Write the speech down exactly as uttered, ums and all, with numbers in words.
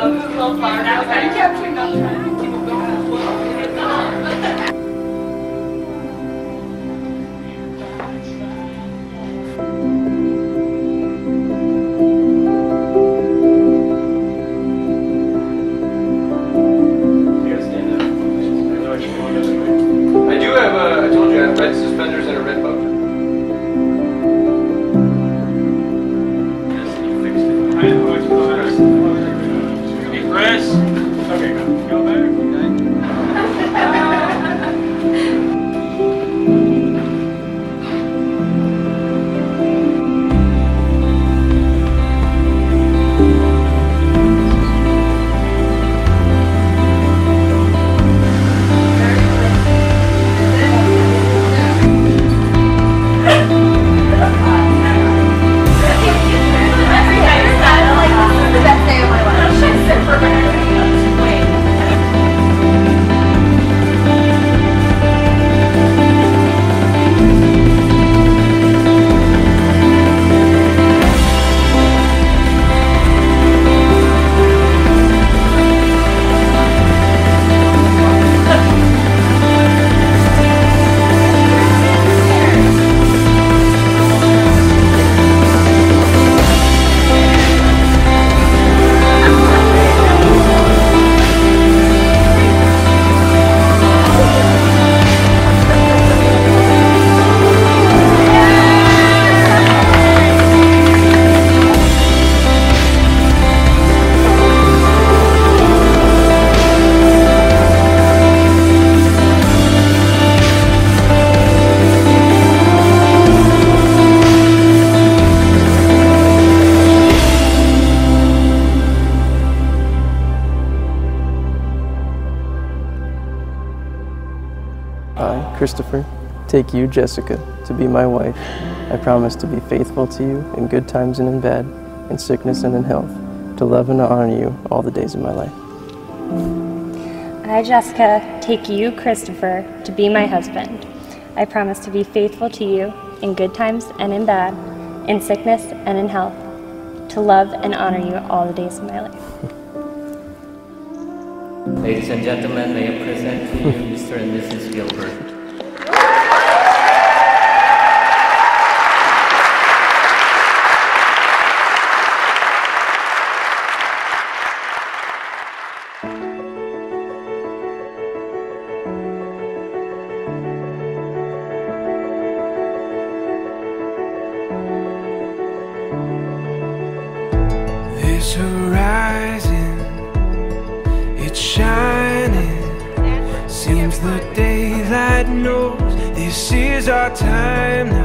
Um, a little far now. Are you capturing them? Trying to keep them going. I do have a, I told you I have red suspenders and a red boat. Hey, Chris. Okay, go. Go back. I, Christopher, take you, Jessica, to be my wife. I promise to be faithful to you in good times and in bad, in sickness and in health, to love and to honor you all the days of my life. I, Jessica, take you, Christopher, to be my husband. I promise to be faithful to you in good times and in bad, in sickness and in health, to love and honor you all the days of my life. Ladies and gentlemen, may I present to you Mister and Missus Gilbert. This horizon, it's shining. Seems the daylight knows this is our time now.